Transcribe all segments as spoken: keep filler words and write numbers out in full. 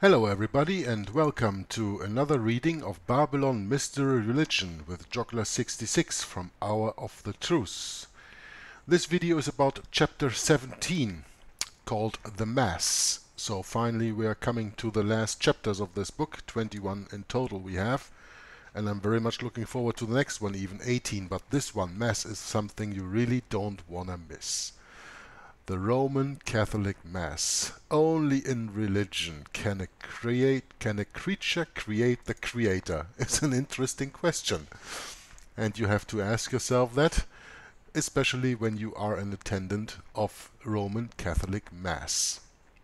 Hello everybody and welcome to another reading of Babylon Mystery Religion with Joggler sixty-six from Hour of the Truth. This video is about chapter seventeen called The Mass. So finally we are coming to the last chapters of this book, twenty-one in total we have. And I'm very much looking forward to the next one, even eighteen, but this one, Mass, is something you really don't want to miss. The Roman Catholic Mass. Only in religion can a create can a creature create the creator? It's an interesting question. And you have to ask yourself that, especially when you are an attendant of Roman Catholic Mass.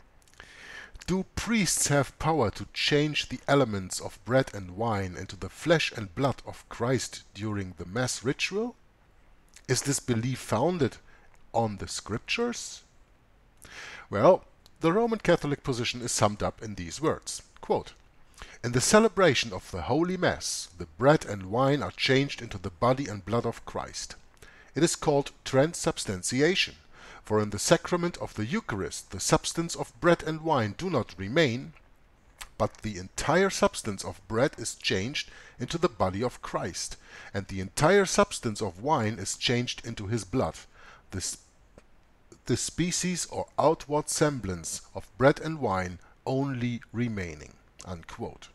Do priests have power to change the elements of bread and wine into the flesh and blood of Christ during the Mass ritual? Is this belief founded on the scriptures? Well, the Roman Catholic position is summed up in these words. Quote, "In the celebration of the Holy Mass, the bread and wine are changed into the body and blood of Christ. It is called Transubstantiation, for in the sacrament of the Eucharist the substance of bread and wine do not remain, but the entire substance of bread is changed into the body of Christ, and the entire substance of wine is changed into his blood. The, the species or outward semblance of bread and wine only remaining." Unquote.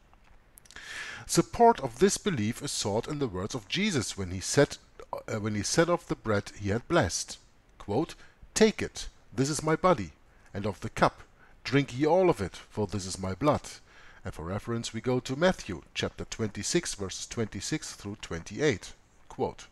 Support of this belief is sought in the words of Jesus when he said, uh, when he said of the bread he had blessed, quote, "Take it, this is my body, and of the cup, drink ye all of it, for this is my blood." And for reference we go to Matthew chapter twenty-six verses twenty-six through twenty-eight. Quote,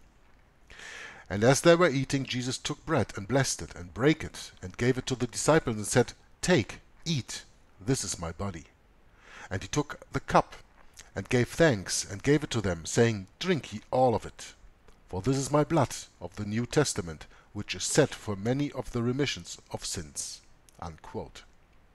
"And as they were eating, Jesus took bread and blessed it and brake it and gave it to the disciples and said, Take, eat, this is my body. And he took the cup and gave thanks and gave it to them, saying, Drink ye all of it, for this is my blood of the New Testament, which is set for many of the remissions of sins." Unquote.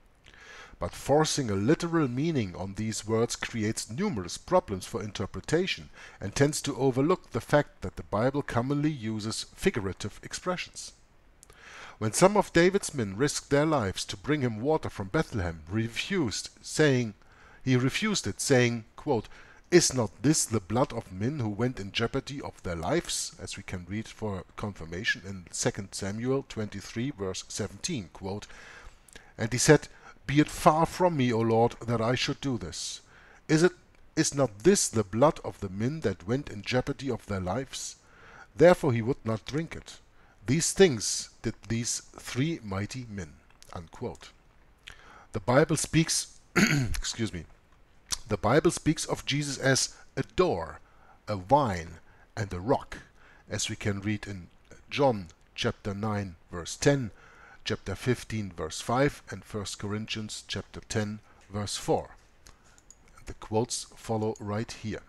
But forcing a literal meaning on these words creates numerous problems for interpretation and tends to overlook the fact that the Bible commonly uses figurative expressions. When some of David's men risked their lives to bring him water from Bethlehem, refused, saying, he refused it, saying, quote, "Is not this the blood of men who went in jeopardy of their lives?" As we can read for confirmation in Second Samuel twenty-three verse seventeen, quote, "And he said, Be it far from me, O Lord, that I should do this. Is it is not this the blood of the men that went in jeopardy of their lives? Therefore he would not drink it. These things did these three mighty men." Unquote. The Bible speaks excuse me. The Bible speaks of Jesus as a door, a vine, and a rock, as we can read in John chapter nine verse ten, chapter fifteen verse five, and First Corinthians chapter ten verse four. The quotes follow right here.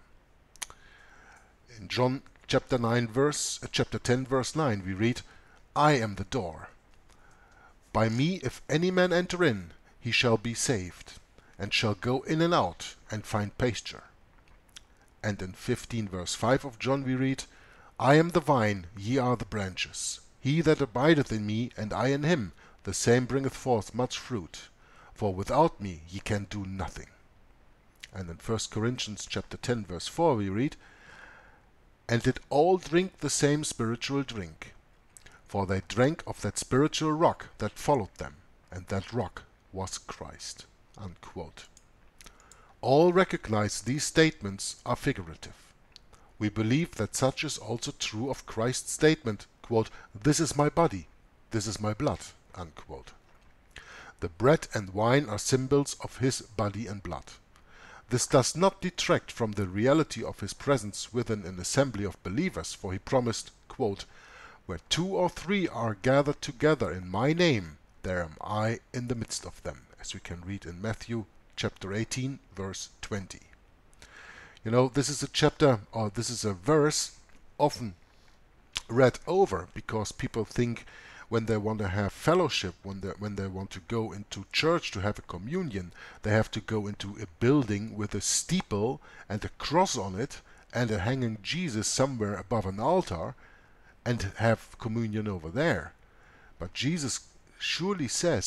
In John chapter nine verse uh, chapter ten verse nine we read, "I am the door. By me if any man enter in, he shall be saved, and shall go in and out and find pasture." And in fifteen verse five of John we read, "I am the vine, ye are the branches. He that abideth in me, and I in him, the same bringeth forth much fruit. For without me ye can do nothing." And in First Corinthians chapter ten verse four we read, "And did all drink the same spiritual drink. For they drank of that spiritual rock that followed them, and that rock was Christ." Unquote. All recognize these statements are figurative. We believe that such is also true of Christ's statement, quote, "This is my body, this is my blood." Unquote. The bread and wine are symbols of his body and blood. This does not detract from the reality of his presence within an assembly of believers, for he promised, quote, "Where two or three are gathered together in my name, there am I in the midst of them," as we can read in Matthew chapter eighteen verse twenty. You know, this is a chapter, or this is a verse often read over because people think when they want to have fellowship, when they, when they want to go into church to have a communion, they have to go into a building with a steeple and a cross on it and a hanging Jesus somewhere above an altar and have communion over there. But Jesus surely says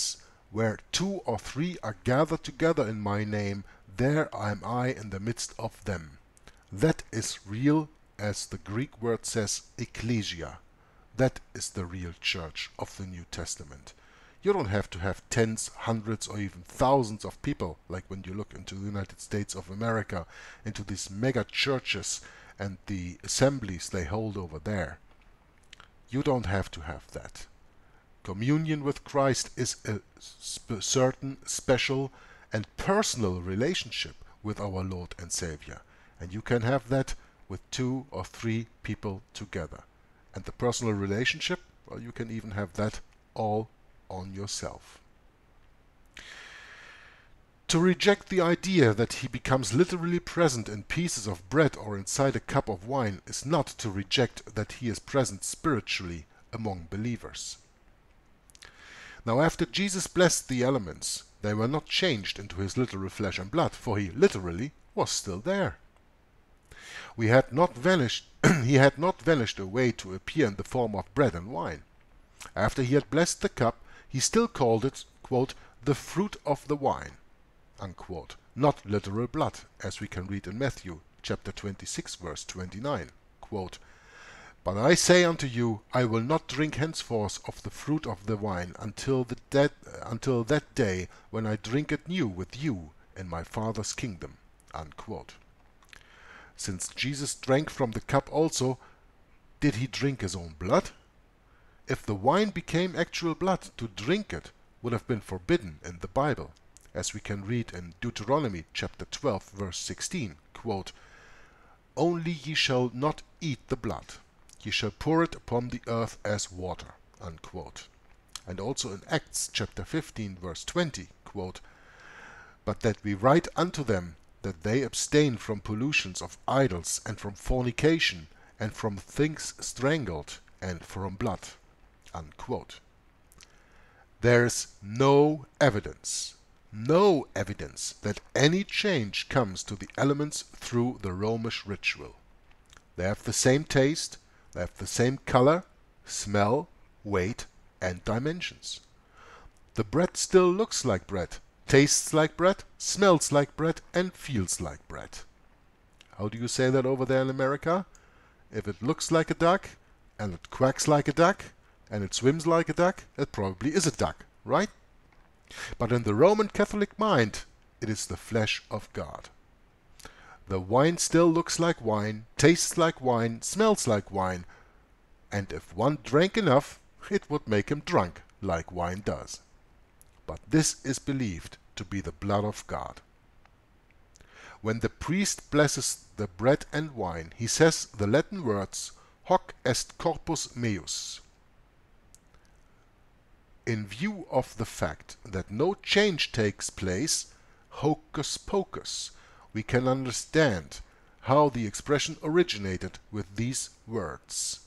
Where two or three are gathered together in my name, there am I in the midst of them. That is real, as the Greek word says, ecclesia. That is the real church of the New Testament. You don't have to have tens, hundreds, or even thousands of people, like when you look into the United States of America, into these mega churches and the assemblies they hold over there. You don't have to have that. Communion with Christ is a sp certain, special, and personal relationship with our Lord and Savior. And you can have that with two or three people together. And the personal relationship, well, you can even have that all on yourself. To reject the idea that he becomes literally present in pieces of bread or inside a cup of wine is not to reject that he is present spiritually among believers. Now, after Jesus blessed the elements, they were not changed into his literal flesh and blood, for he literally was still there. We had not vanished, he had not vanished away to appear in the form of bread and wine. After he had blessed the cup, he still called it, quote, the fruit of the wine, unquote, not literal blood, as we can read in Matthew chapter twenty-six, verse twenty-nine, quote, but I say unto you, I will not drink henceforth of the fruit of the wine until, the dead, until that day when I drink it new with you in my Father's kingdom, unquote. Since Jesus drank from the cup also, did he drink his own blood? If the wine became actual blood, to drink it would have been forbidden in the Bible, as we can read in Deuteronomy chapter twelve, verse sixteen, quote, only ye shall not eat the blood. Ye shall pour it upon the earth as water, unquote. And also in Acts chapter fifteen, verse twenty, quote, but that we write unto them that they abstain from pollutions of idols and from fornication and from things strangled and from blood, unquote. There is no evidence, no evidence that any change comes to the elements through the Romish ritual. They have the same taste, they have the same color, smell, weight, and dimensions. The bread still looks like bread, tastes like bread, smells like bread, and feels like bread. How do you say that over there in America? If it looks like a duck, and it quacks like a duck, and it swims like a duck, it probably is a duck, right? But in the Roman Catholic mind, it is the flesh of God. The wine still looks like wine, tastes like wine, smells like wine, and if one drank enough, it would make him drunk, like wine does. But this is believed to be the blood of God. When the priest blesses the bread and wine, he says the Latin words, Hoc Est Corpus Meus. In view of the fact that no change takes place, hocus pocus, we can understand how the expression originated with these words.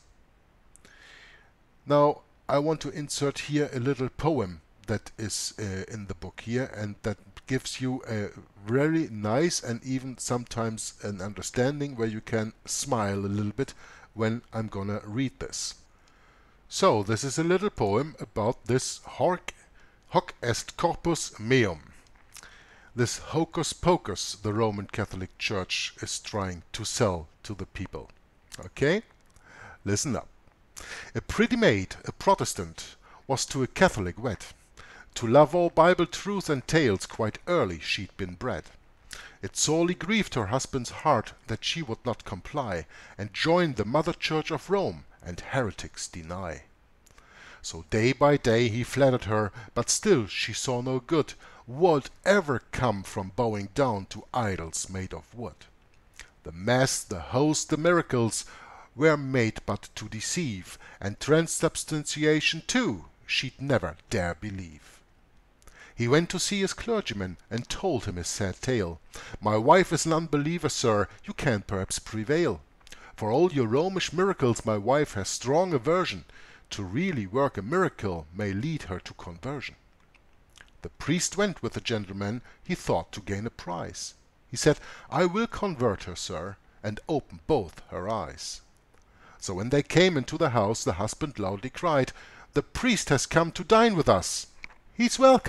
Now, I want to insert here a little poem that is uh, in the book here, and that gives you a very nice and even sometimes an understanding where you can smile a little bit when I'm gonna read this. So, this is a little poem about this Hoc, Hoc Est Corpus Meum. This hocus pocus the Roman Catholic Church is trying to sell to the people. Okay? Listen up. A pretty maid, a Protestant, was to a Catholic wed. To love all Bible truth and tales quite early she'd been bred. It sorely grieved her husband's heart that she would not comply, and join the Mother Church of Rome, and heretics deny. So day by day he flattered her, but still she saw no good would ever come from bowing down to idols made of wood. The Mass, the host, the miracles were made but to deceive, and Transubstantiation too she'd never dare believe. He went to see his clergyman and told him his sad tale. My wife is an unbeliever, sir, you can't perhaps prevail. For all your Romish miracles my wife has strong aversion. To really work a miracle may lead her to conversion. The priest went with the gentleman, he thought to gain a prize. He said, I will convert her, sir, and open both her eyes. So when they came into the house, the husband loudly cried, The priest has come to dine with us. He's welcome,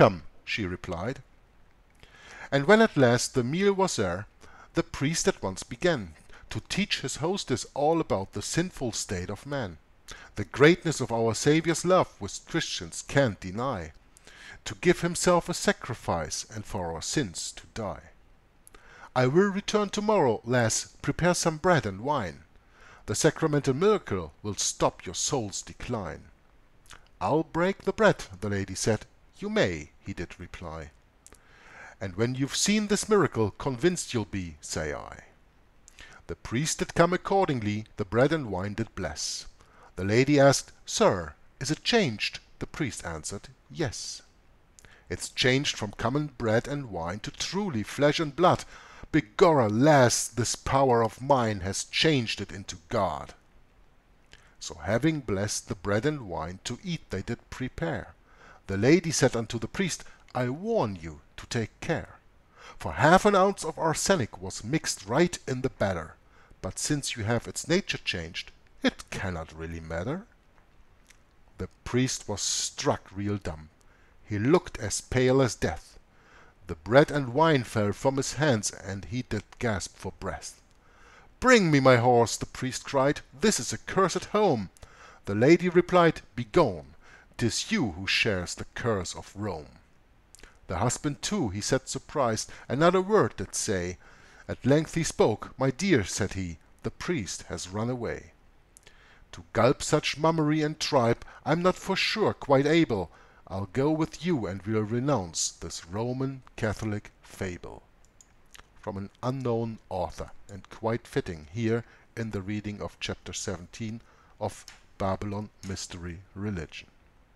she replied. And when at last the meal was there, the priest at once began to teach his hostess all about the sinful state of man, the greatness of our Saviour's love which Christians can't deny, to give himself a sacrifice and for our sins to die. I will return tomorrow, lass, prepare some bread and wine. The sacramental miracle will stop your soul's decline. I'll break the bread, the lady said. You may, he did reply. And when you've seen this miracle, convinced you'll be, say I. The priest did come accordingly, the bread and wine did bless. The lady asked, Sir, is it changed? The priest answered, Yes. It's changed from common bread and wine to truly flesh and blood. Begorra, lass, this power of mine has changed it into God. So having blessed the bread and wine, to eat they did prepare. The lady said unto the priest, I warn you to take care. For half an ounce of arsenic was mixed right in the batter. But since you have its nature changed, it cannot really matter. The priest was struck real dumb. He looked as pale as death. The bread and wine fell from his hands, and he did gasp for breath. Bring me my horse, the priest cried. This is a cursed home. The lady replied, Begone, 'tis you who shares the curse of Rome. The husband too, he said surprised, another word did say. At length he spoke. My dear, said he, the priest has run away. To gulp such mummery and tripe, I'm not for sure quite able. I'll go with you and we'll renounce this Roman Catholic fable. From an unknown author, and quite fitting here in the reading of chapter seventeen of Babylon Mystery Religion.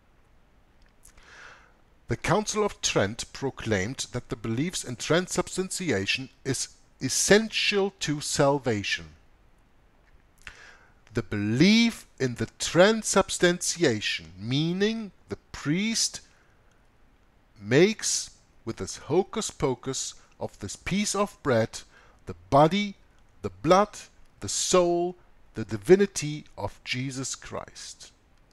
The Council of Trent proclaimed that the beliefs in transubstantiation is essential to salvation. The belief in the transubstantiation, meaning the priest makes with this hocus pocus of this piece of bread the body, the blood, the soul, the divinity of Jesus Christ.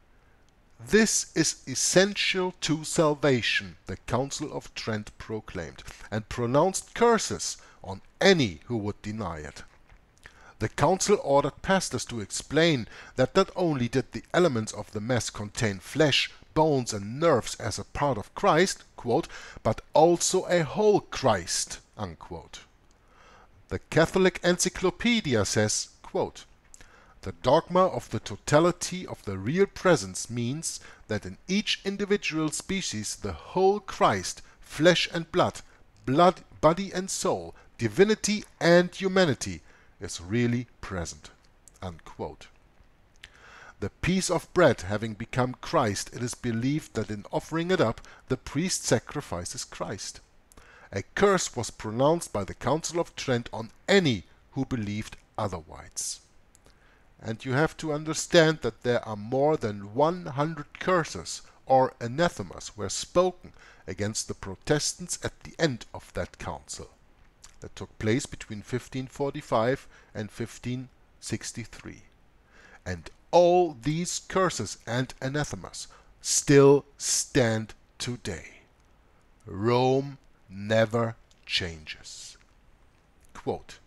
This is essential to salvation, the Council of Trent proclaimed, and pronounced curses on any who would deny it. The council ordered pastors to explain that not only did the elements of the Mass contain flesh, bones and nerves as a part of Christ, quote, but also a whole Christ, unquote. The Catholic Encyclopedia says, quote, the dogma of the totality of the real presence means that in each individual species the whole Christ, flesh and blood, blood, body and soul, divinity and humanity, is really present, unquote. The piece of bread having become Christ, it is believed that in offering it up, the priest sacrifices Christ. A curse was pronounced by the Council of Trent on any who believed otherwise. And you have to understand that there are more than one hundred curses or anathemas were spoken against the Protestants at the end of that council. That took place between fifteen forty-five and fifteen sixty-three. And all these curses and anathemas still stand today. Rome never changes. Quote,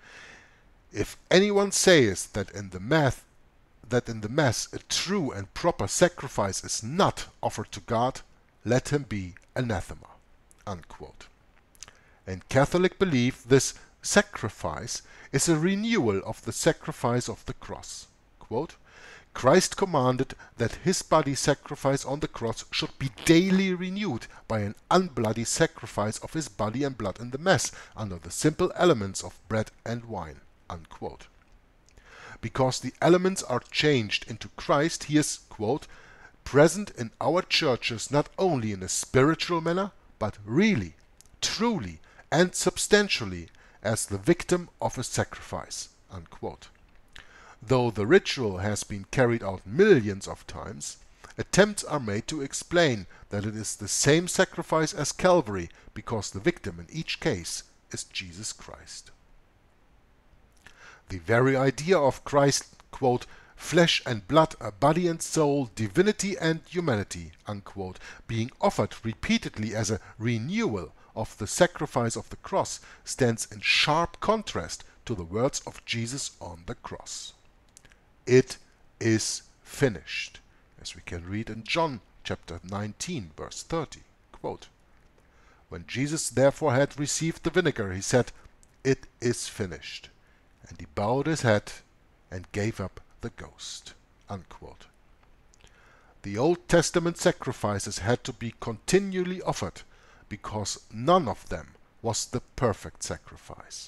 if anyone says that in the mass, that in the Mass a true and proper sacrifice is not offered to God, let him be anathema. Unquote. In Catholic belief, this sacrifice is a renewal of the sacrifice of the cross. Quote, Christ commanded that his body sacrifice on the cross should be daily renewed by an unbloody sacrifice of his body and blood in the Mass under the simple elements of bread and wine. Unquote. Because the elements are changed into Christ, he is, quote, present in our churches not only in a spiritual manner, but really, truly, and substantially as the victim of a sacrifice. Unquote. Though the ritual has been carried out millions of times, attempts are made to explain that it is the same sacrifice as Calvary, because the victim in each case is Jesus Christ. The very idea of Christ, quote, flesh and blood, a body and soul, divinity and humanity, unquote, being offered repeatedly as a renewal of the sacrifice of the cross, stands in sharp contrast to the words of Jesus on the cross. It is finished, as we can read in John chapter nineteen, verse thirty. Quote, when Jesus therefore had received the vinegar, he said, "It is finished." And he bowed his head and gave up the ghost. Unquote. The Old Testament sacrifices had to be continually offered because none of them was the perfect sacrifice.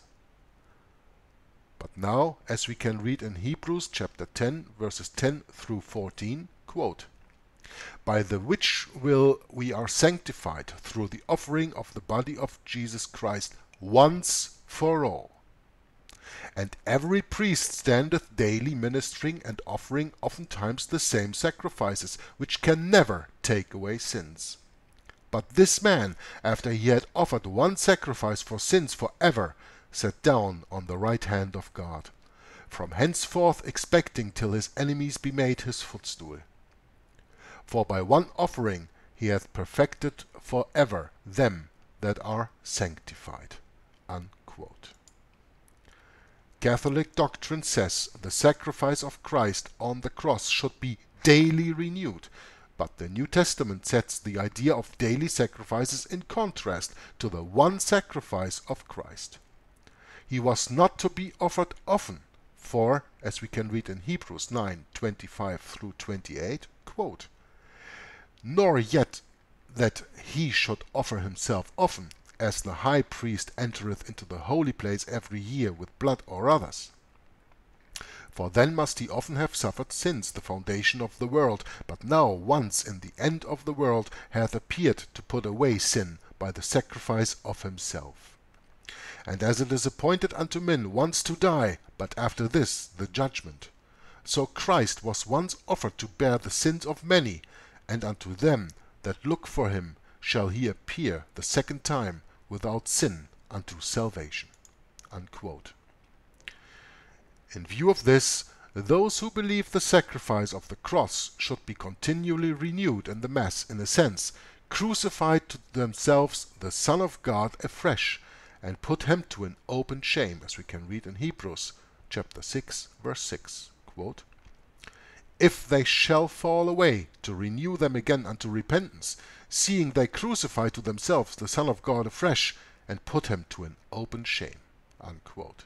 But now, as we can read in Hebrews chapter ten, verses ten through fourteen, quote, by the which will we are sanctified through the offering of the body of Jesus Christ once for all. And every priest standeth daily ministering and offering oftentimes the same sacrifices, which can never take away sins. But this man, after he had offered one sacrifice for sins for ever, sat down on the right hand of God, from henceforth expecting till his enemies be made his footstool. For by one offering he hath perfected for ever them that are sanctified. Unquote. Catholic doctrine says the sacrifice of Christ on the cross should be daily renewed, but the New Testament sets the idea of daily sacrifices in contrast to the one sacrifice of Christ. He was not to be offered often, for, as we can read in Hebrews nine, twenty-five through twenty-eight, quote, nor yet that he should offer himself often, as the high priest entereth into the holy place every year with blood or others. For then must he often have suffered since the foundation of the world, but now once in the end of the world hath appeared to put away sin by the sacrifice of himself. And as it is appointed unto men once to die, but after this the judgment, so Christ was once offered to bear the sins of many, and unto them that look for him shall he appear the second time without sin unto salvation. Unquote. In view of this, those who believe the sacrifice of the cross should be continually renewed in the Mass, in a sense, crucified to themselves the Son of God afresh, and put him to an open shame, as we can read in Hebrews chapter six, verse six. Quote, if they shall fall away, to renew them again unto repentance, seeing they crucify to themselves the Son of God afresh, and put him to an open shame. Unquote.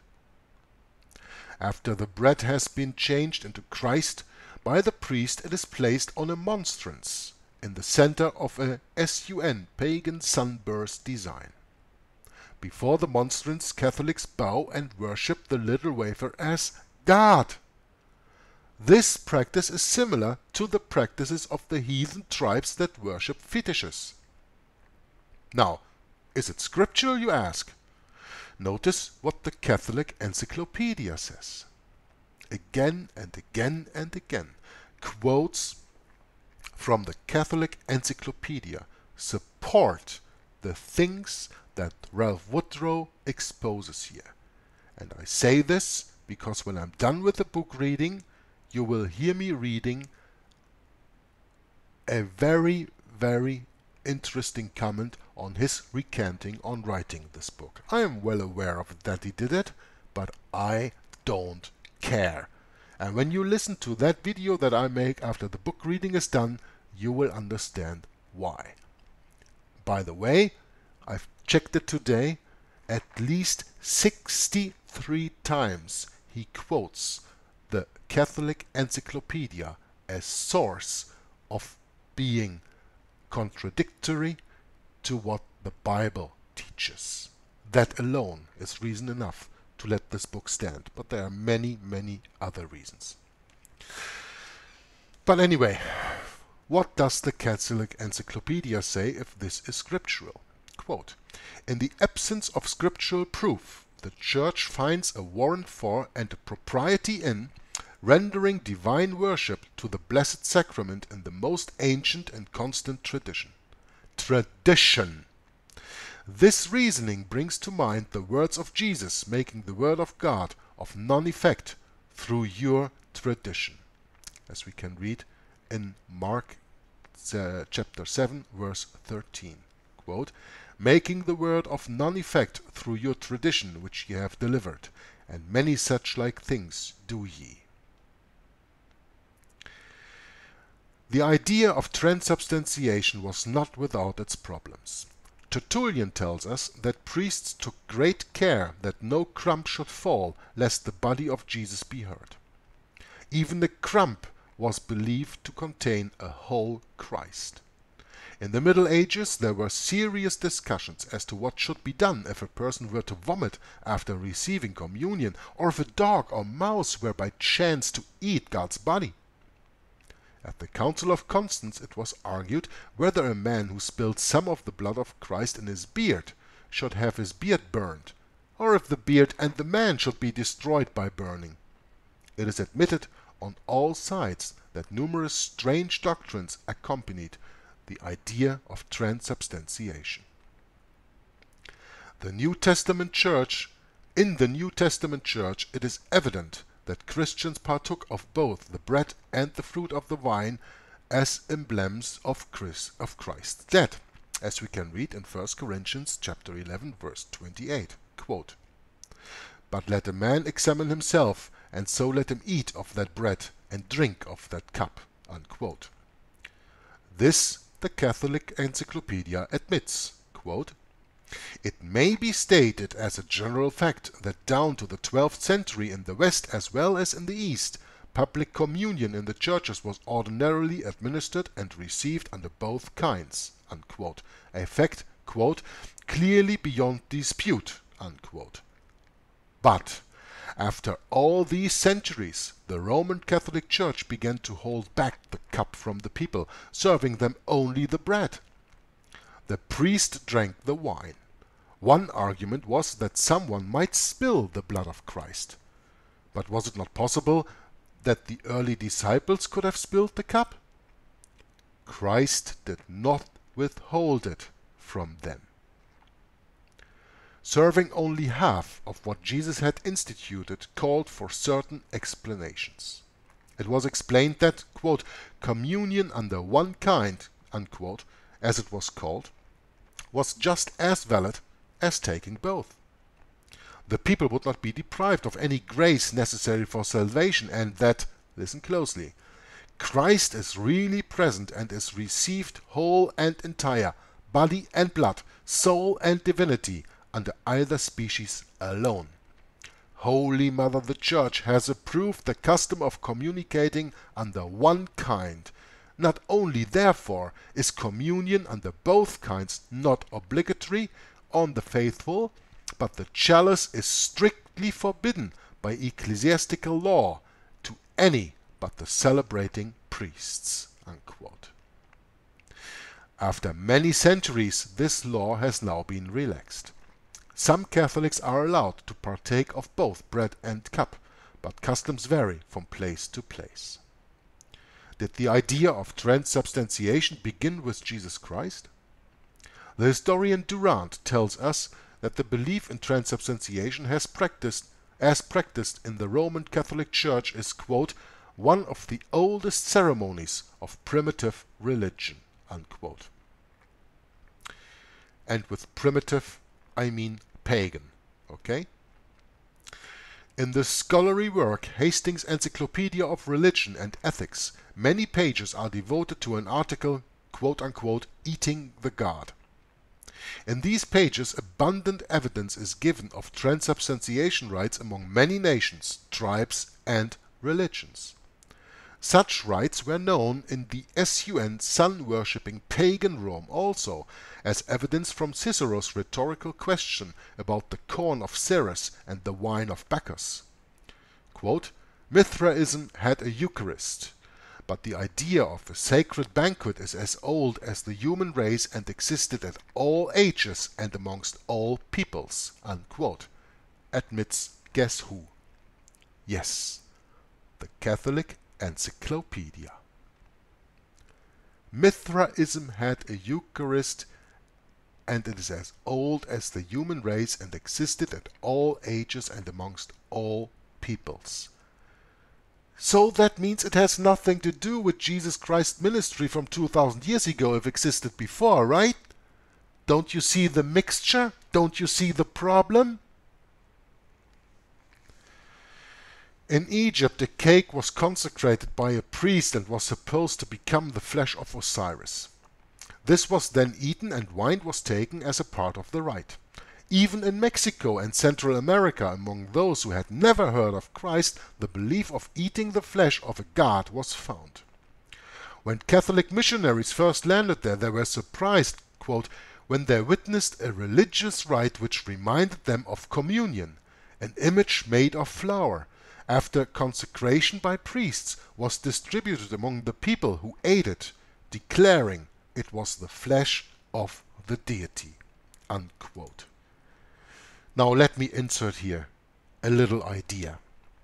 After the bread has been changed into Christ, by the priest it is placed on a monstrance, in the center of a sun pagan sunburst design. Before the monstrance, Catholics bow and worship the little wafer as God. This practice is similar to the practices of the heathen tribes that worship fetishes. Now, is it scriptural, you ask? Notice what the Catholic Encyclopedia says. Again and again and again, quotes from the Catholic Encyclopedia support the things that Ralph Woodrow exposes here. And I say this because when I'm done with the book reading, you will hear me reading a very, very interesting comment on his recanting on writing this book. I am well aware of it that he did it, but I don't care. And when you listen to that video that I make after the book reading is done, you will understand why. By the way, I've checked it today, at least sixty-three times he quotes the Catholic Encyclopedia as source of being contradictory to what the Bible teaches. That alone is reason enough to let this book stand, but there are many, many other reasons. But anyway, what does the Catholic Encyclopedia say if this is scriptural? Quote, in the absence of scriptural proof, the Church finds a warrant for and a propriety in rendering divine worship to the Blessed Sacrament in the most ancient and constant tradition. Tradition! This reasoning brings to mind the words of Jesus, making the Word of God of none effect through your tradition. as we can read in Mark uh, chapter seven, verse thirteen. Quote, making the word of none effect through your tradition which ye have delivered, and many such like things do ye. The idea of transubstantiation was not without its problems. Tertullian tells us that priests took great care that no crumb should fall, lest the body of Jesus be hurt. Even the crumb was believed to contain a whole Christ. In the Middle Ages there were serious discussions as to what should be done if a person were to vomit after receiving communion, or if a dog or mouse were by chance to eat God's body. At the Council of Constance it was argued whether a man who spilled some of the blood of Christ in his beard should have his beard burned, or if the beard and the man should be destroyed by burning. It is admitted on all sides that numerous strange doctrines accompanied the idea of transubstantiation. The New Testament Church, in the New Testament Church it is evident that Christians partook of both the bread and the fruit of the vine as emblems of Christ, of Christ's death, as we can read in First Corinthians chapter eleven, verse twenty-eight. Quote, but let a man examine himself, and so let him eat of that bread and drink of that cup. Unquote. This the Catholic Encyclopedia admits. Quote, it may be stated as a general fact that down to the twelfth century in the West as well as in the East, public communion in the churches was ordinarily administered and received under both kinds. Unquote. A fact, quote, clearly beyond dispute. Unquote. But after all these centuries, the Roman Catholic Church began to hold back the cup from the people, serving them only the bread. The priest drank the wine. One argument was that someone might spill the blood of Christ. But was it not possible that the early disciples could have spilled the cup? Christ did not withhold it from them. Serving only half of what Jesus had instituted called for certain explanations. It was explained that, quote, communion under one kind, unquote, as it was called, was just as valid as taking both. The people would not be deprived of any grace necessary for salvation, and that, listen closely, Christ is really present and is received whole and entire, body and blood, soul and divinity, under either species alone. Holy Mother the Church has approved the custom of communicating under one kind. Not only, therefore, is communion under both kinds not obligatory on the faithful, but the chalice is strictly forbidden by ecclesiastical law to any but the celebrating priests. Unquote. After many centuries, this law has now been relaxed. Some Catholics are allowed to partake of both bread and cup, but customs vary from place to place. Did the idea of transubstantiation begin with Jesus Christ? The historian Durant tells us that the belief in transubstantiation has practiced, as practiced in the Roman Catholic Church is, quote, one of the oldest ceremonies of primitive religion. Unquote. And with primitive, I mean pagan. Okay? In the scholarly work Hastings' Encyclopedia of Religion and Ethics, many pages are devoted to an article, quote-unquote, eating the God. In these pages, abundant evidence is given of transubstantiation rites among many nations, tribes, and religions. Such rites were known in the sun sun-worshipping pagan Rome also, as evidence from Cicero's rhetorical question about the corn of Ceres and the wine of Bacchus. Quote, Mithraism had a Eucharist, but the idea of a sacred banquet is as old as the human race and existed at all ages and amongst all peoples. Unquote. Admits guess who? Yes, the Catholic Encyclopedia. Mithraism had a Eucharist, and it is as old as the human race and existed at all ages and amongst all peoples. So that means it has nothing to do with Jesus Christ's ministry from two thousand years ago if existed before, right? Don't you see the mixture? Don't you see the problem? In Egypt, a cake was consecrated by a priest and was supposed to become the flesh of Osiris. This was then eaten and wine was taken as a part of the rite. Even in Mexico and Central America, among those who had never heard of Christ, the belief of eating the flesh of a god was found. When Catholic missionaries first landed there, they were surprised, quote, when they witnessed a religious rite which reminded them of communion, an image made of flour, after consecration by priests, was distributed among the people who ate it, declaring it was the flesh of the deity. Unquote. Now let me insert here a little idea.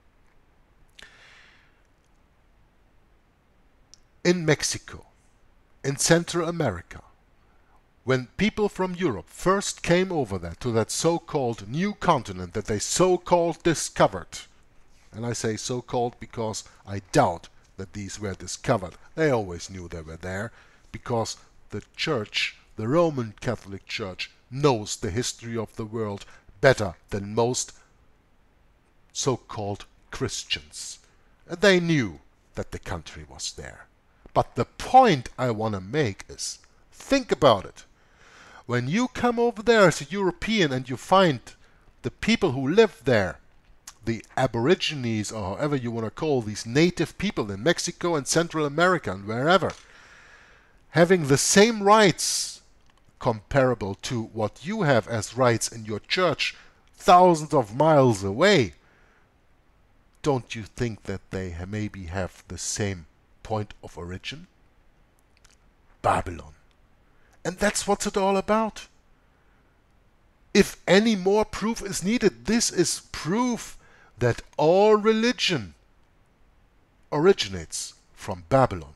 In Mexico, in Central America, when people from Europe first came over there to that so-called new continent that they so-called discovered, and I say so-called because I doubt that these were discovered. They always knew they were there because the Church, the Roman Catholic Church, knows the history of the world better than most so-called Christians. And they knew that the country was there. But the point I want to make is, think about it. When you come over there as a European and you find the people who live there, the Aborigines, or however you want to call these native people in Mexico and Central America and wherever, having the same rights comparable to what you have as rights in your church thousands of miles away, don't you think that they maybe have the same point of origin? Babylon. And that's what it's all about. If any more proof is needed, this is proof that all religion originates from Babylon,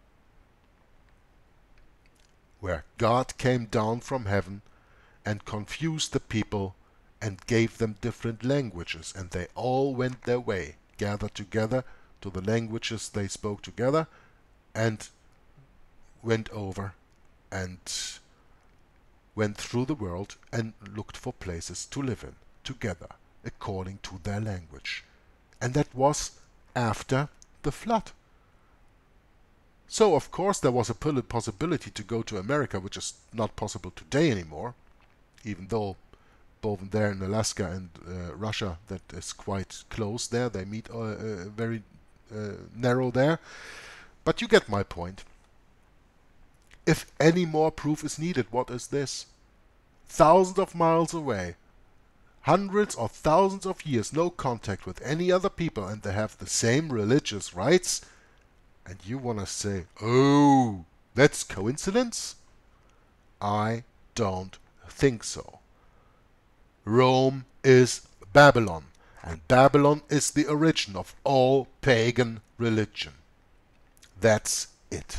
where God came down from heaven and confused the people and gave them different languages, and they all went their way, gathered together to the languages they spoke together, and went over and went through the world and looked for places to live in together according to their language. And that was after the flood. So of course there was a possibility to go to America, which is not possible today anymore, even though both there in Alaska and uh, Russia, that is quite close there, they meet uh, uh, very uh, narrow there. But you get my point. If any more proof is needed, what is this? Thousands of miles away, hundreds or thousands of years, no contact with any other people, and they have the same religious rights, and you want to say, oh, that's coincidence? I don't think so. Rome is Babylon, and Babylon is the origin of all pagan religion. That's it.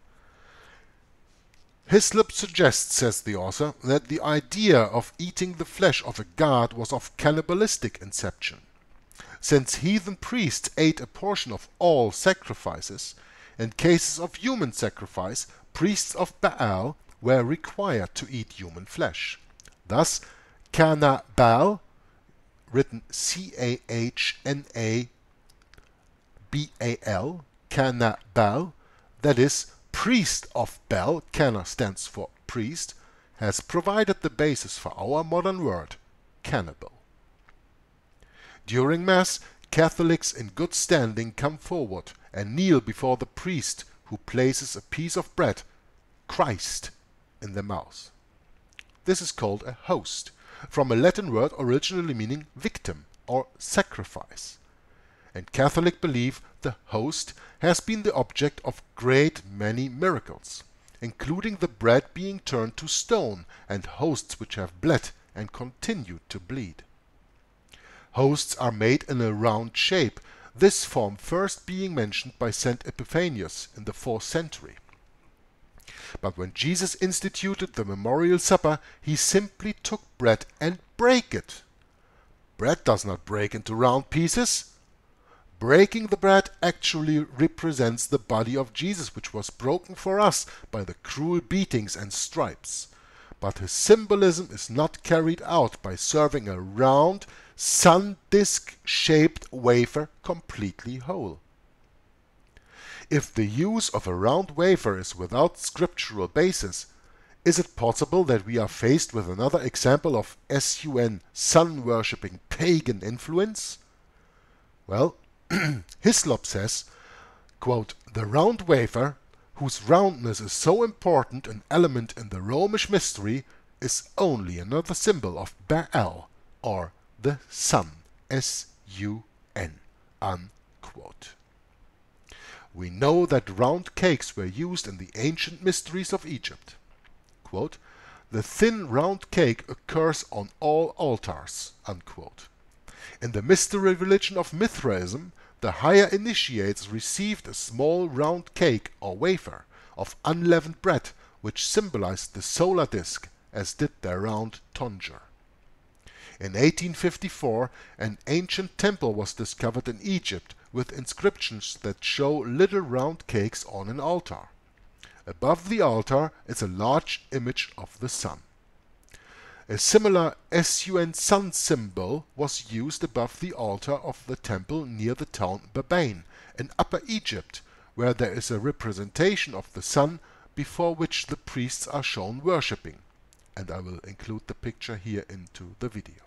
Hislop suggests, says the author, that the idea of eating the flesh of a god was of cannibalistic inception. Since heathen priests ate a portion of all sacrifices, in cases of human sacrifice, priests of Baal were required to eat human flesh. Thus, Cannabal, written C A H N A B A L, Cannabal, that is, priest of Baal, Canna stands for priest, has provided the basis for our modern word, cannibal. During Mass, Catholics in good standing come forward and kneel before the priest, who places a piece of bread, Christ, in their mouth. This is called a host, from a Latin word originally meaning victim or sacrifice. In Catholic belief, the host has been the object of great many miracles, including the bread being turned to stone and hosts which have bled and continue to bleed. Hosts are made in a round shape, this form first being mentioned by Saint Epiphanius in the fourth century. But when Jesus instituted the memorial supper, he simply took bread and brake it. Bread does not break into round pieces. Breaking the bread actually represents the body of Jesus, which was broken for us by the cruel beatings and stripes. But his symbolism is not carried out by serving a round, sun disk-shaped wafer completely whole. If the use of a round wafer is without scriptural basis, is it possible that we are faced with another example of sun sun-worshipping pagan influence? Well, Hislop says, quote, "The round wafer, whose roundness is so important an element in the Romish mystery, is only another symbol of Baal, or the sun, S U N, unquote." We know that round cakes were used in the ancient mysteries of Egypt. Quote, "The thin round cake occurs on all altars," unquote. In the mystery religion of Mithraism, the higher initiates received a small round cake or wafer of unleavened bread, which symbolized the solar disk, as did their round tonsure. In eighteen fifty-four, an ancient temple was discovered in Egypt with inscriptions that show little round cakes on an altar. Above the altar is a large image of the sun. A similar sun sun symbol was used above the altar of the temple near the town Babane in Upper Egypt, where there is a representation of the sun before which the priests are shown worshipping, and I will include the picture here into the video.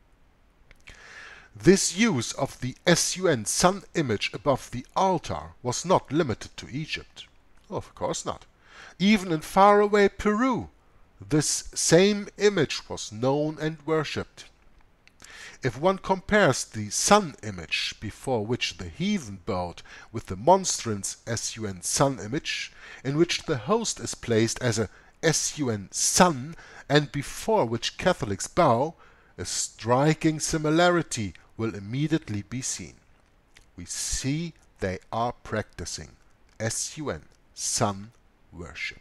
This use of the sun sun image above the altar was not limited to Egypt. Of course not. Even in faraway Peru, this same image was known and worshipped. If one compares the sun image before which the heathen bowed with the monstrance sun sun image, in which the host is placed as a sun sun and before which Catholics bow, a striking similarity will immediately be seen. We see they are practicing sun sun worship.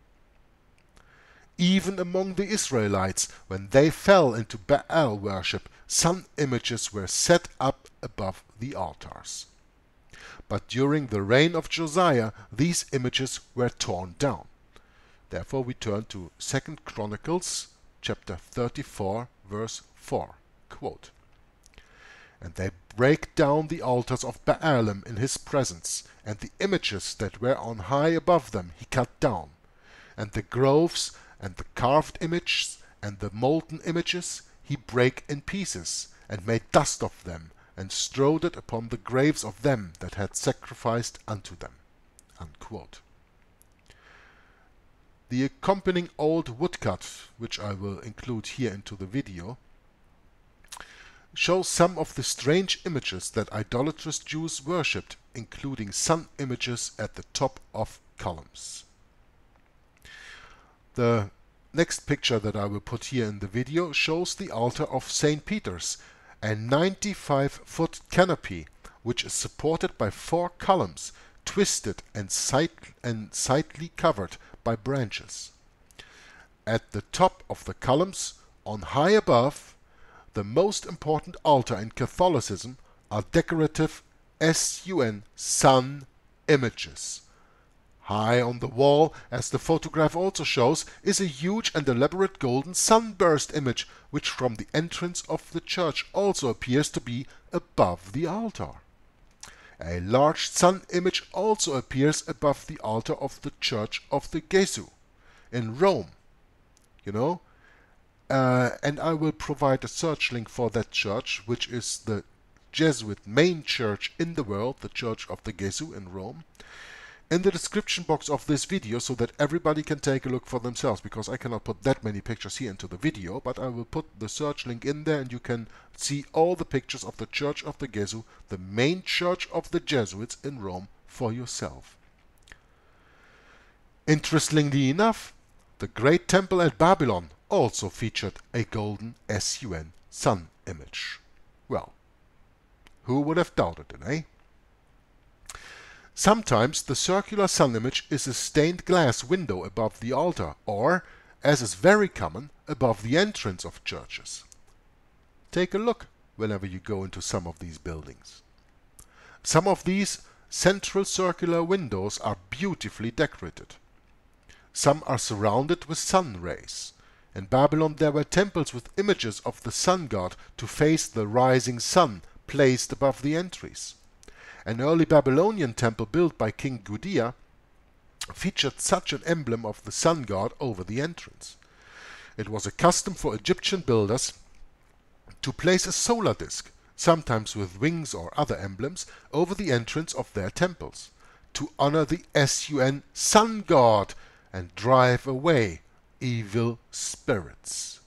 Even among the Israelites, when they fell into Baal worship, sun images were set up above the altars. But during the reign of Josiah, these images were torn down. Therefore we turn to Second Chronicles chapter thirty-four, verse four. Quote, "And they break down the altars of Baalim in his presence, and the images that were on high above them he cut down, and the groves and the carved images and the molten images he brake in pieces, and made dust of them, and strewed it upon the graves of them that had sacrificed unto them." Unquote. The accompanying old woodcut, which I will include here into the video, shows some of the strange images that idolatrous Jews worshipped, including sun images at the top of columns. The next picture that I will put here in the video shows the altar of Saint Peter's, a ninety-five foot canopy which is supported by four columns, twisted and, side and sidely covered by branches. At the top of the columns, on high above, the most important altar in Catholicism, are decorative sun sun images. High on the wall, as the photograph also shows, is a huge and elaborate golden sunburst image, which from the entrance of the church also appears to be above the altar. A large sun image also appears above the altar of the Church of the Gesù in Rome. You know, uh, and I will provide a search link for that church, which is the Jesuit main church in the world, the Church of the Gesù in Rome, in the description box of this video, so that everybody can take a look for themselves, because I cannot put that many pictures here into the video, but I will put the search link in there and you can see all the pictures of the Church of the Gesù, the main church of the Jesuits in Rome, for yourself. Interestingly enough, the great temple at Babylon also featured a golden sun sun image. Well, who would have doubted it, eh? Sometimes the circular sun image is a stained glass window above the altar, or, as is very common, above the entrance of churches. Take a look whenever you go into some of these buildings. Some of these central circular windows are beautifully decorated. Some are surrounded with sun rays. In Babylon there were temples with images of the sun god to face the rising sun placed above the entries. An early Babylonian temple built by King Gudea featured such an emblem of the sun god over the entrance. It was a custom for Egyptian builders to place a solar disk, sometimes with wings or other emblems, over the entrance of their temples, to honor the sun sun god and drive away evil spirits.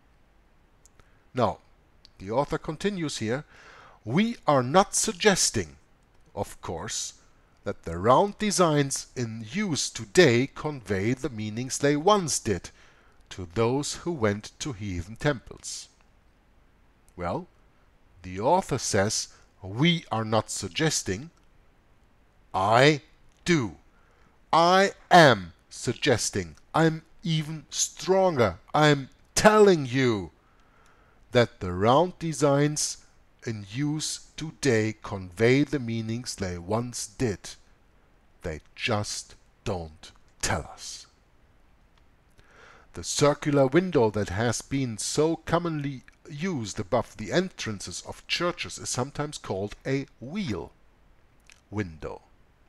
Now, the author continues here, we are not suggesting, of course, that the round designs in use today convey the meanings they once did to those who went to heathen temples. Well, the author says, we are not suggesting. I do. I am suggesting. I'm even stronger. I'm telling you that the round designs in use today convey the meanings they once did. They just don't tell us. The circular window that has been so commonly used above the entrances of churches is sometimes called a wheel window.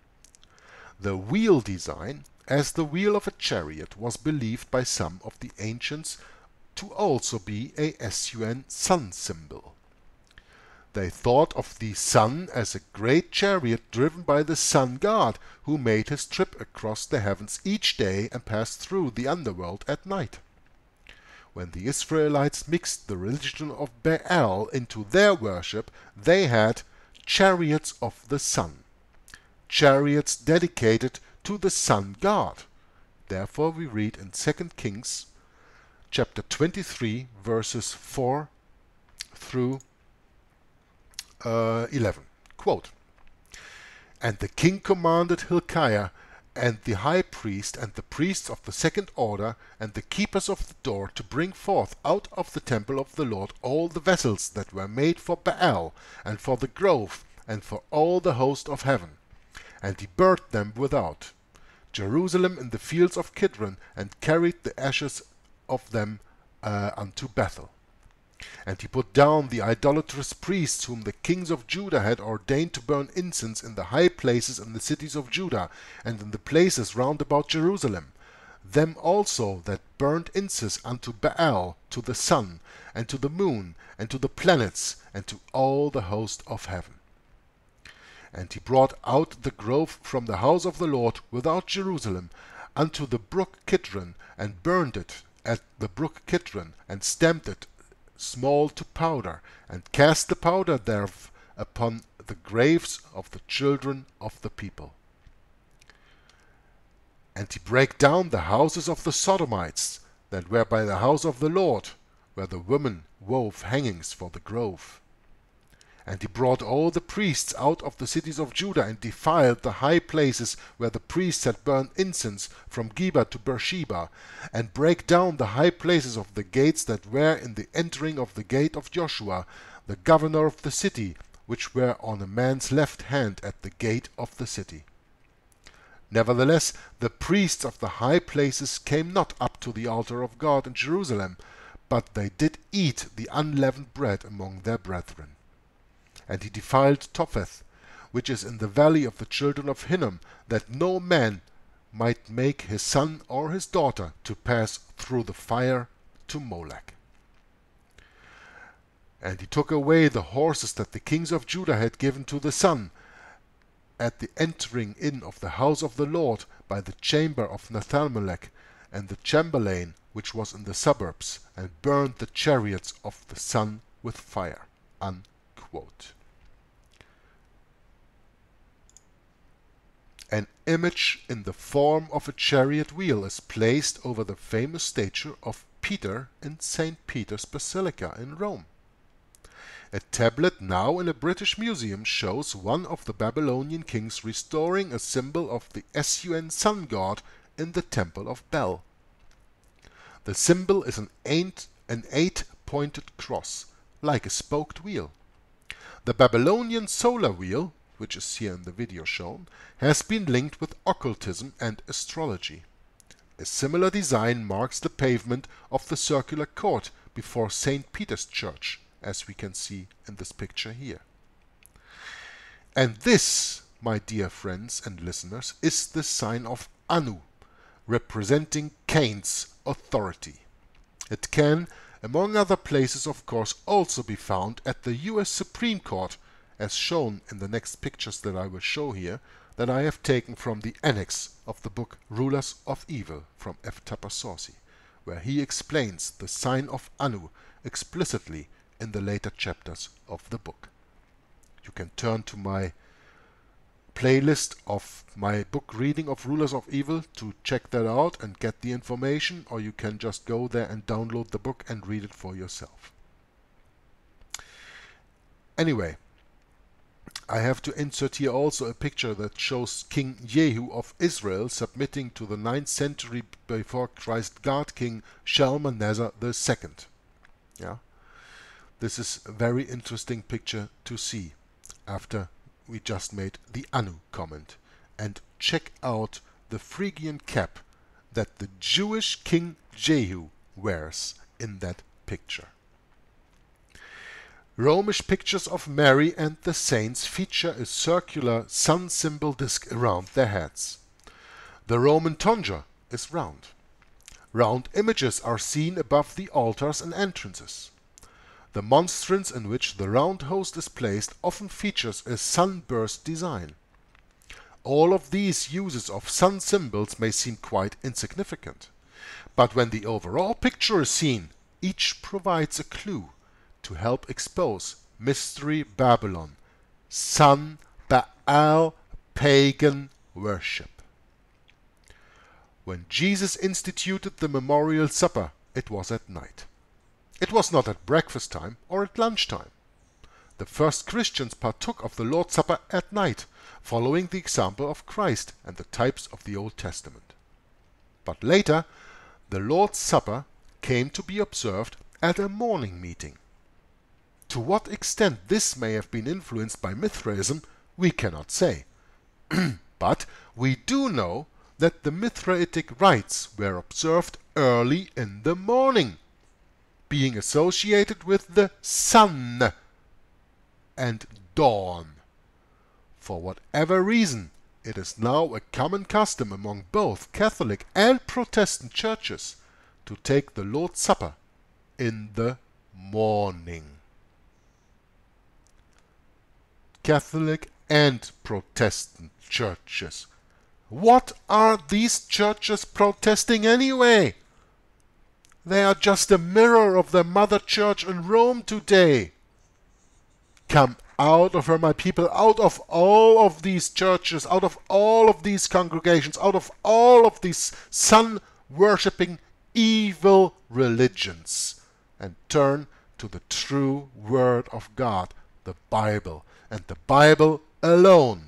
The wheel design, as the wheel of a chariot, was believed by some of the ancients to also be a sun sun symbol. They thought of the sun as a great chariot driven by the sun god, who made his trip across the heavens each day and passed through the underworld at night. When the Israelites mixed the religion of Baal into their worship, they had chariots of the sun, chariots dedicated to the sun god. Therefore we read in Second Kings chapter twenty-three verses four through uh, eleven. Quote, "And the king commanded Hilkiah and the high priest and the priests of the second order and the keepers of the door to bring forth out of the temple of the Lord all the vessels that were made for Baal and for the grove and for all the host of heaven. And he burnt them without Jerusalem in the fields of Kidron, and carried the ashes of them uh, unto Bethel. And he put down the idolatrous priests whom the kings of Judah had ordained to burn incense in the high places in the cities of Judah, and in the places round about Jerusalem, them also that burned incense unto Baal, to the sun, and to the moon, and to the planets, and to all the host of heaven. And he brought out the grove from the house of the Lord without Jerusalem unto the brook Kidron, and burned it at the brook Kidron, and stamped it small to powder, and cast the powder thereof upon the graves of the children of the people. And he brake down the houses of the Sodomites that were by the house of the Lord, where the women wove hangings for the grove. And he brought all the priests out of the cities of Judah, and defiled the high places where the priests had burned incense, from Geba to Beersheba, and brake down the high places of the gates that were in the entering of the gate of Joshua, the governor of the city, which were on a man's left hand at the gate of the city. Nevertheless, the priests of the high places came not up to the altar of God in Jerusalem, but they did eat the unleavened bread among their brethren. And he defiled Topheth, which is in the valley of the children of Hinnom, that no man might make his son or his daughter to pass through the fire to Molech. And he took away the horses that the kings of Judah had given to the sun, at the entering in of the house of the Lord by the chamber of Nathalmelech, and the chamberlain which was in the suburbs, and burned the chariots of the sun with fire." Unquote. An image in the form of a chariot wheel is placed over the famous statue of Peter in Saint Peter's Basilica in Rome. A tablet now in a British museum shows one of the Babylonian kings restoring a symbol of the sun sun god in the temple of Bel. The symbol is an eight, an eight-pointed cross, like a spoked wheel. The Babylonian solar wheel, which is here in the video shown, has been linked with occultism and astrology. A similar design marks the pavement of the circular court before Saint Peter's Church, as we can see in this picture here. And this, my dear friends and listeners, is the sign of Anu, representing Cain's authority. It can, among other places, of course, also be found at the U S Supreme Court, as shown in the next pictures that I will show here, that I have taken from the annex of the book Rulers of Evil from F. Tapasauci, where he explains the sign of Anu explicitly in the later chapters of the book. You can turn to my playlist of my book reading of Rulers of Evil to check that out and get the information, or you can just go there and download the book and read it for yourself. Anyway, I have to insert here also a picture that shows King Jehu of Israel submitting to the ninth century before Christ God King Shalmaneser the second. Yeah? This is a very interesting picture to see after we just made the Anu comment. And check out the Phrygian cap that the Jewish King Jehu wears in that picture. Romish pictures of Mary and the saints feature a circular sun symbol disc around their heads. The Roman tonsure is round. Round images are seen above the altars and entrances. The monstrance in which the round host is placed often features a sunburst design. All of these uses of sun symbols may seem quite insignificant, but when the overall picture is seen, each provides a clue to help expose Mystery Babylon, Sun Baal pagan worship. When Jesus instituted the memorial supper, it was at night. It was not at breakfast time or at lunchtime. The first Christians partook of the Lord's Supper at night, following the example of Christ and the types of the Old Testament. But later, the Lord's Supper came to be observed at a morning meeting. To what extent this may have been influenced by Mithraism, we cannot say. But we do know that the Mithraitic rites were observed early in the morning, being associated with the sun and dawn. For whatever reason, it is now a common custom among both Catholic and Protestant churches to take the Lord's Supper in the morning. Catholic and Protestant churches. What are these churches protesting anyway? They are just a mirror of the mother church in Rome today. Come out of her, my people, out of all of these churches, out of all of these congregations, out of all of these sun-worshipping evil religions, and turn to the true Word of God, the Bible, and the Bible alone.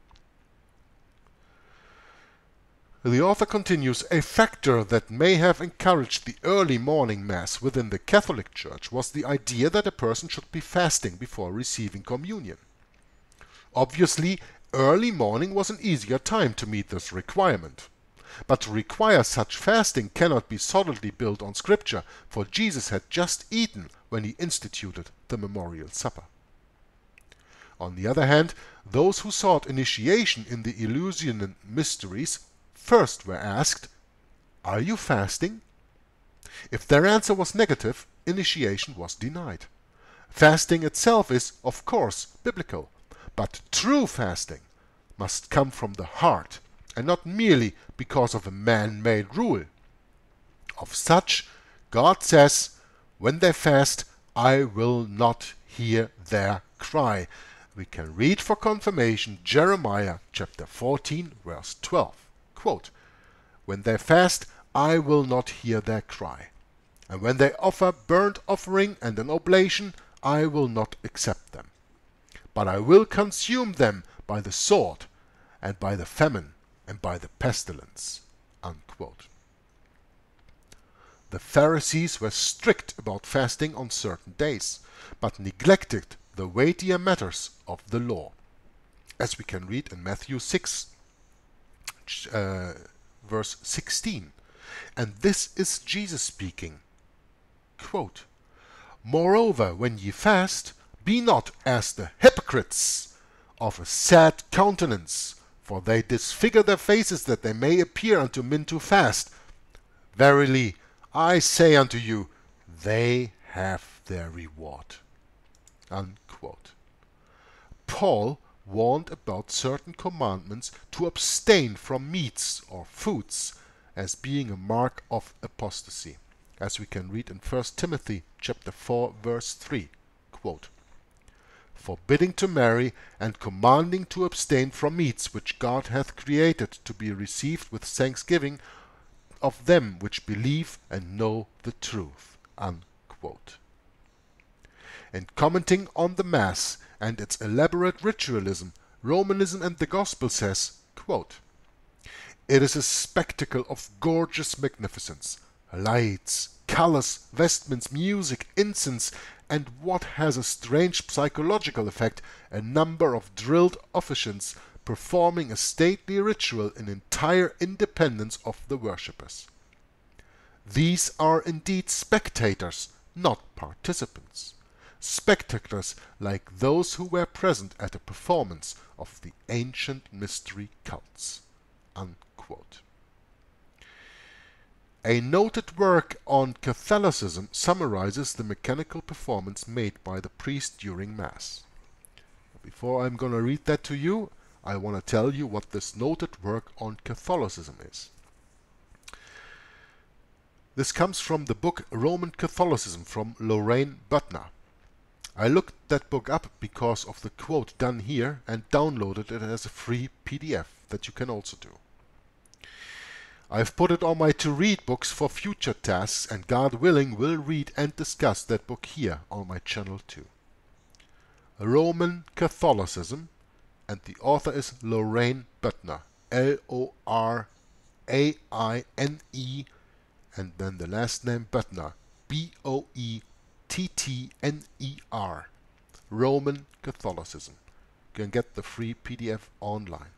The author continues, a factor that may have encouraged the early morning Mass within the Catholic Church was the idea that a person should be fasting before receiving communion. Obviously, early morning was an easier time to meet this requirement. But to require such fasting cannot be solidly built on Scripture, for Jesus had just eaten when he instituted the memorial supper. On the other hand, those who sought initiation in the Eleusinian mysteries first were asked, "Are you fasting?" If their answer was negative, initiation was denied. Fasting itself is, of course, biblical, but true fasting must come from the heart and not merely because of a man-made rule. Of such, God says, "When they fast, I will not hear their cry." We can read for confirmation Jeremiah chapter fourteen, verse twelve. Quote, "When they fast, I will not hear their cry. And when they offer burnt offering and an oblation, I will not accept them. But I will consume them by the sword, and by the famine, and by the pestilence." Unquote. The Pharisees were strict about fasting on certain days, but neglected the weightier matters of the law. as we can read in Matthew six, uh, verse sixteen. And this is Jesus speaking. Quote, "Moreover, when ye fast, be not as the hypocrites, of a sad countenance, for they disfigure their faces, that they may appear unto men to fast. Verily, I say unto you, they have their reward." Unquote. Paul warned about certain commandments to abstain from meats or foods as being a mark of apostasy, as we can read in First Timothy chapter four, verse three. Quote, "Forbidding to marry, and commanding to abstain from meats which God hath created to be received with thanksgiving of them which believe and know the truth." Unquote. In commenting on the Mass and its elaborate ritualism, Romanism and the Gospel says, quote, "It is a spectacle of gorgeous magnificence, lights, colors, vestments, music, incense, and what has a strange psychological effect, a number of drilled officiants performing a stately ritual in entire independence of the worshippers. These are indeed spectators, not participants. Spectators like those who were present at a performance of the ancient mystery cults." Unquote. A noted work on Catholicism summarizes the mechanical performance made by the priest during Mass. Before I'm going to read that to you, I want to tell you what this noted work on Catholicism is. This comes from the book Roman Catholicism from Lorraine Butner. I looked that book up because of the quote done here and downloaded it as a free P D F that you can also do. I've put it on my to-read books for future tasks, and God willing will read and discuss that book here on my channel too. Roman Catholicism, and the author is Lorraine Butner, L O R A I N E, and then the last name Butner, B O E T T N E R, Roman Catholicism. You can get the free P D F online.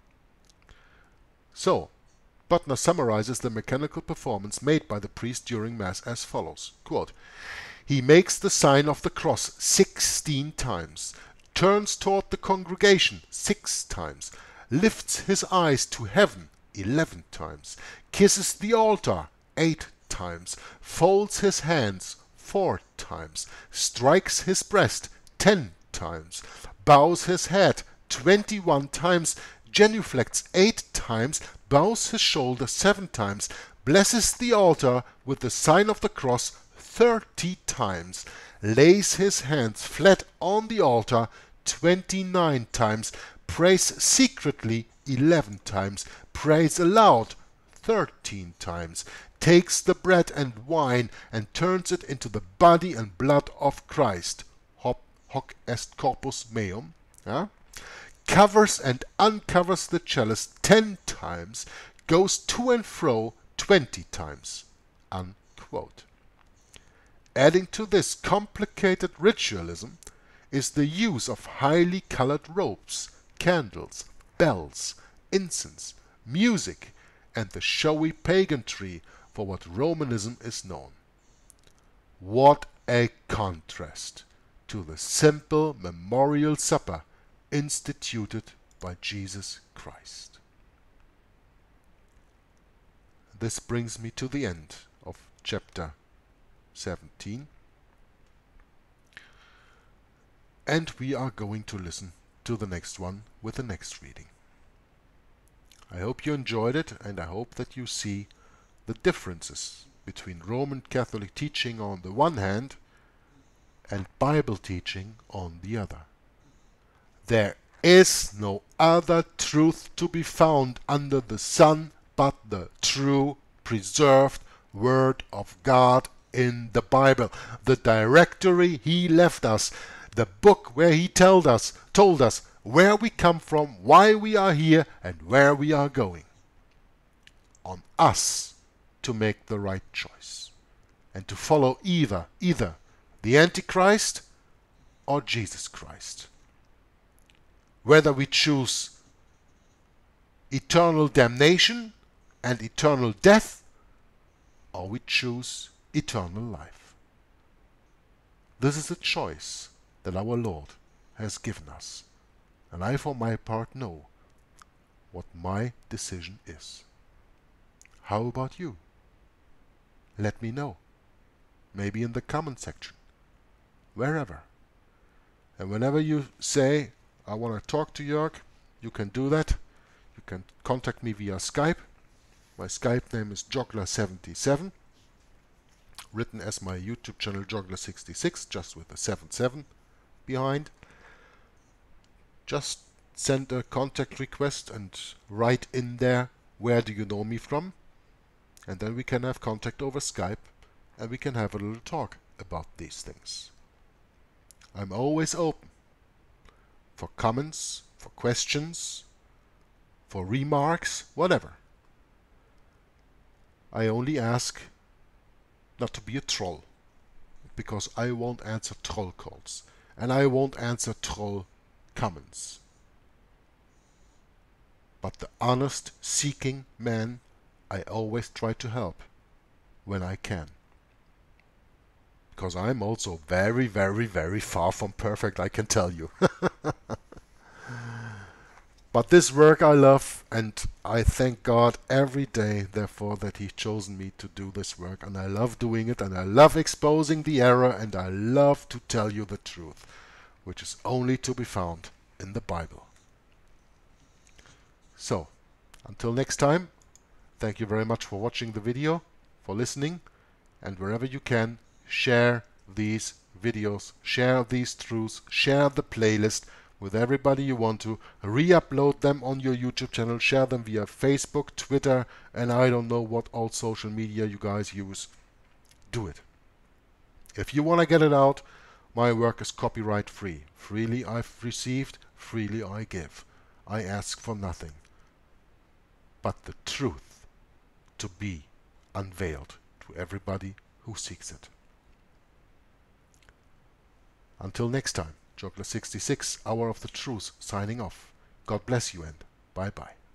So, Butner summarizes the mechanical performance made by the priest during Mass as follows. Quote, "He makes the sign of the cross sixteen times, turns toward the congregation six times, lifts his eyes to heaven eleven times, kisses the altar eight times, folds his hands four times, strikes his breast ten times, bows his head twenty-one times, genuflects eight times, bows his shoulder seven times, blesses the altar with the sign of the cross thirty times, lays his hands flat on the altar twenty-nine times, prays secretly eleven times, prays aloud thirteen times, takes the bread and wine and turns it into the body and blood of Christ, Hoc Est Corpus Meus, yeah? Covers and uncovers the chalice ten times, goes to and fro twenty times." Unquote. Adding to this complicated ritualism is the use of highly colored robes, candles, bells, incense, music, and the showy pageantry for what Romanism is known. What a contrast to the simple memorial supper instituted by Jesus Christ. This brings me to the end of chapter seventeen, and we are going to listen to the next one with the next reading. I hope you enjoyed it, and I hope that you see the differences between Roman Catholic teaching on the one hand and Bible teaching on the other. There is no other truth to be found under the sun but the true, preserved Word of God in the Bible, the directory He left us, the book where He told us, told us where we come from, why we are here, and where we are going. On us to make the right choice, and to follow either, either the Antichrist or Jesus Christ. whether we choose eternal damnation and eternal death, or we choose eternal life. This is a choice that our Lord has given us, and I for my part know what my decision is. How about you? Let me know. Maybe in the comment section. Wherever. And whenever you say, I want to talk to Jörg, you can do that. You can contact me via Skype. My Skype name is Joggler seventy-seven, written as my YouTube channel Joggler sixty-six, just with the seven seven behind. Just send a contact request and write in there, where do you know me from? And then we can have contact over Skype and we can have a little talk about these things. I'm always open for comments, for questions, for remarks, whatever. I only ask not to be a troll, because I won't answer troll calls and I won't answer troll comments. But the honest, seeking man, I always try to help when I can. Because I'm also very, very, very far from perfect, I can tell you. But this work I love, and I thank God every day, therefore, that He's chosen me to do this work. And I love doing it, and I love exposing the error, and I love to tell you the truth, which is only to be found in the Bible. So, until next time, thank you very much for watching the video, for listening, and wherever you can, share these videos, share these truths, share the playlist with everybody you want to, re-upload them on your YouTube channel, share them via Facebook, Twitter, and I don't know what all social media you guys use. Do it. If you want to get it out, my work is copyright free. Freely I've received, freely I give. I ask for nothing but the truth to be unveiled to everybody who seeks it. Until next time, Joggler sixty-six, Hour of the Truth, signing off. God bless you and bye-bye.